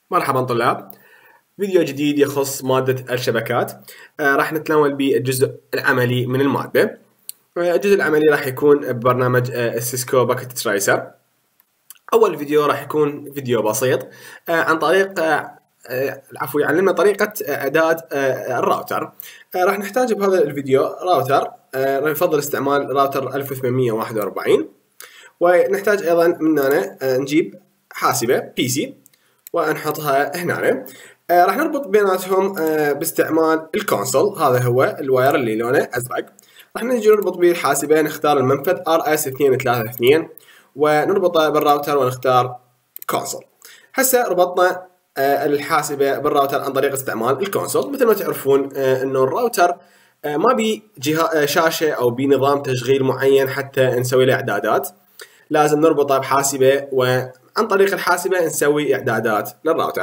مرحبا طلاب. فيديو جديد يخص مادة الشبكات. راح نتناول بالجزء العملي من المادة. الجزء العملي راح يكون ببرنامج السيسكو باكيت تريسر. أول فيديو راح يكون فيديو بسيط عن طريق يعلمنا طريقة إعداد الراوتر. راح نحتاج بهذا الفيديو راوتر، يفضل استعمال راوتر 1841، ونحتاج أيضا مننا نجيب حاسبة PC ونحطها هنا. راح نربط بيناتهم باستعمال الكونسول. هذا هو الواير اللي لونه ازرق. راح نجي نربط به الحاسبه، نختار المنفذ RS232 ونربطه بالراوتر ونختار كونسول. هسه ربطنا الحاسبه بالراوتر عن طريق استعمال الكونسول. مثل ما تعرفون انه الراوتر ما بي شاشه او بنظام تشغيل معين حتى نسوي له اعدادات. لازم نربطه بحاسبه وعن طريق الحاسبه نسوي اعدادات للراوتر.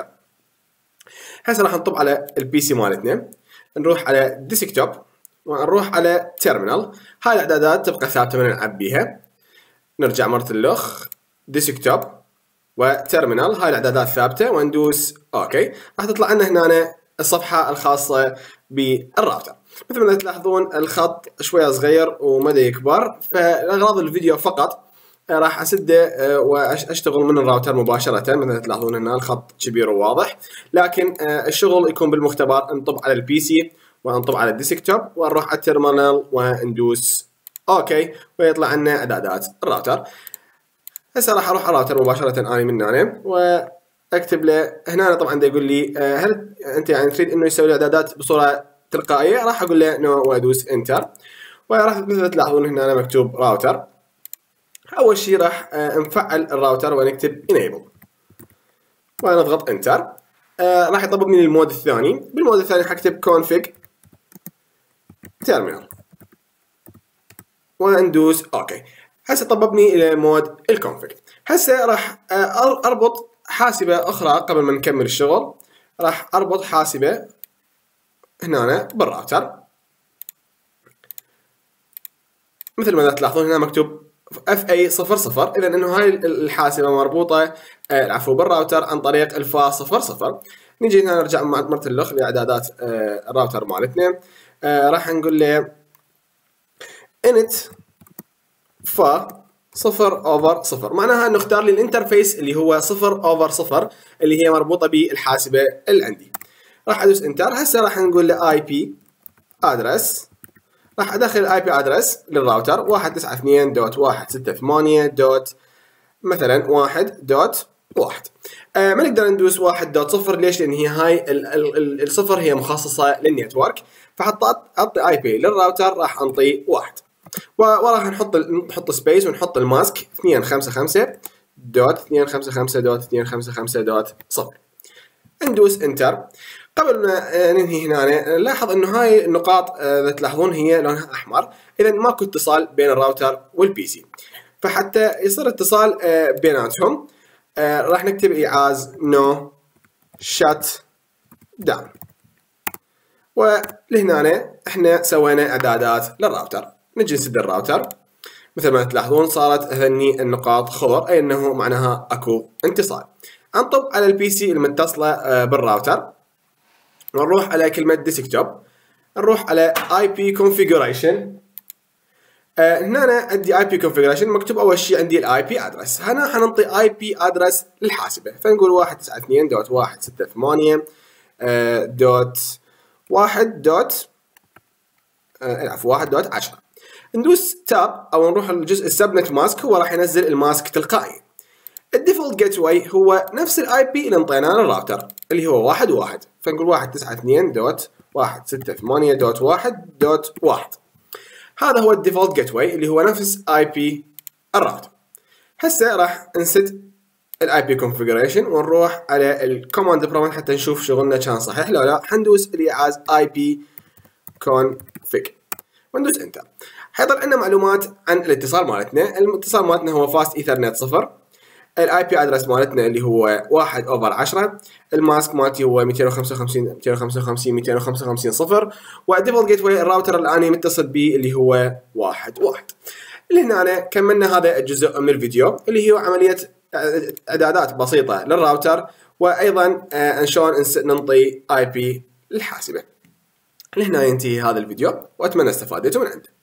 هسه راح نطب على البي سي مالتنا، نروح على ديسكتوب ونروح على تيرمينال. هاي الاعدادات تبقى ثابته من نلعب بيها. نرجع مرة الاخ ديسكتوب وتيرمينال، هاي الاعدادات ثابته، وندوس اوكي. راح تطلع لنا هنا الصفحه الخاصه بالراوتر. مثل ما تلاحظون الخط شويه صغير وما يكبر، فلاغراض الفيديو فقط راح اسده واشتغل من الراوتر مباشره. مثل تلاحظون هنا الخط كبير وواضح، لكن الشغل يكون بالمختبر. نطب على البي سي ونطب على الديسكتوب ونروح على التيرمينال وندوس اوكي، ويطلع لنا اعدادات الراوتر. هسه راح اروح على الراوتر مباشره اني من هنا واكتب له هنا. طبعا دا يقول لي هل انت يعني تريد انه يسوي لي اعدادات بصوره تلقائيه؟ راح اقول له نو وادوس انتر، وراح مثل تلاحظون هنا مكتوب راوتر. اول شيء راح نفعل الراوتر ونكتب enable ونضغط انتر. راح يطلبني للمود الثاني. بالمود الثاني حكتب config terminal وندوس اوكي. هسه طببني الى مود الكونفج. هسه راح اربط حاسبه اخرى قبل ما نكمل الشغل. راح اربط حاسبه هنا بالراوتر. مثل ما تلاحظون هنا مكتوب FA00، اذا انه هاي الحاسبه مربوطه بالراوتر عن طريق الفا 00. نجي هنا نرجع مرة الاخ لاعدادات الراوتر مالتنا. راح نقول له init فا 0/0، معناها انه اختار لي الانترفيس اللي هو 0/0 اللي هي مربوطه بالحاسبه اللي عندي. راح ادوس انتر. هسه راح نقول له اي بي ادرس. راح ادخل الاي بي ادرس للراوتر 192.168. مثلا 1.1. ما نقدر ندوس 1.0. ليش؟ لان هي هاي الصفر هي مخصصه للنيتورك، فحط اي بي للراوتر راح انطي 1. وراح نحط سبيس ونحط الماسك 255.255.255.0. ندوس انتر. قبل ما ننهي هنا نلاحظ انه هاي النقاط تلاحظون هي لونها احمر، اذا ماكو اتصال بين الراوتر والبي سي. فحتى يصير اتصال بيناتهم راح نكتب ايعاز نو شات داون. ولهنا احنا سوينا اعدادات للراوتر. نجي نسد الراوتر. مثل ما تلاحظون صارت هني النقاط خضر، اي انه معناها اكو اتصال. انطب على البي سي المتصله بالراوتر ونروح على كلمه ديسكتوب. نروح على اي بي كونفيجريشن. هنا أنا عندي اي بي كونفيجريشن مكتوب اول شيء عندي الاي بي ادرس. هنا حننطي اي بي ادرس للحاسبه، فنقول 192.168.1.10. ندوس تاب او نروح للجزء السبنت ماسك، هو راح ينزل الماسك تلقائي. الديفولت جيت واي هو نفس الاي بي اللي انطيناه للراوتر اللي هو 1.1، فنقول 192.168.1.1. هذا هو الديفولت جيت واي اللي هو نفس اي بي الراوتر. هسه راح نسد الاي بي كونفيجريشن ونروح على الكوماند برومبت حتى نشوف شغلنا كان صحيح لو لا. حندوس الايعاز اي بي كونفيج وندوس انتر. حيطلع لنا معلومات عن الاتصال مالتنا. الاتصال مالتنا هو فاست ايثرنت 0. الاي بي ادرس مالتنا اللي هو 1/10. الماسك مالتي هو 255.255.255.0. والديفولت جيت واي الراوتر اللي انا متصل به اللي هو 1.1. لهنا كملنا هذا الجزء من الفيديو اللي هو عمليه اعدادات بسيطه للراوتر وايضا ان شلون ننطي اي بي للحاسبه. لهنا ينتهي هذا الفيديو واتمنى استفادتوا من عنده.